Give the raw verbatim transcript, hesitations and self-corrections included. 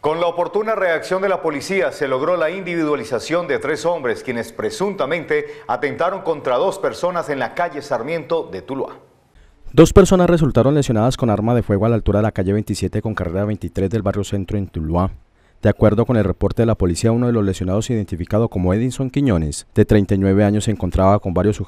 Con la oportuna reacción de la policía se logró la individualización de tres hombres quienes presuntamente atentaron contra dos personas en la calle Sarmiento de Tuluá. Dos personas resultaron lesionadas con arma de fuego a la altura de la calle veintisiete con carrera veintitrés del barrio Centro en Tuluá. De acuerdo con el reporte de la policía, uno de los lesionados, identificado como Edinson Quiñones, de treinta y nueve años, se encontraba con varios sujetos